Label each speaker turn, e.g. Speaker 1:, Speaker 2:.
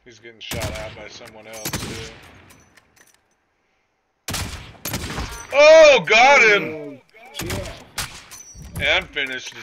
Speaker 1: He's getting shot at by someone else, too. Oh, got him!
Speaker 2: Yeah.
Speaker 1: And finished